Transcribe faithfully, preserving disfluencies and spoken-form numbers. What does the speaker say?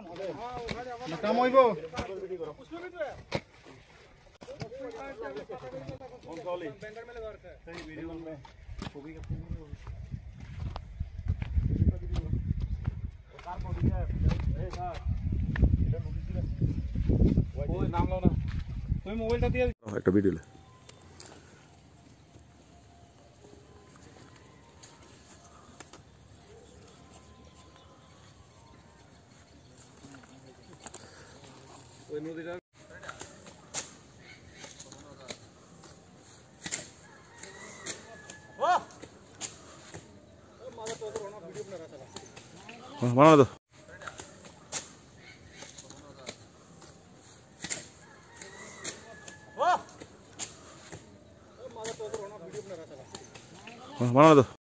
কাম হইব নাম লো না তুমি মোবাইলটা দিয়ে একটা ভিডিও ওই নদীটা বানা দাও বানা দাও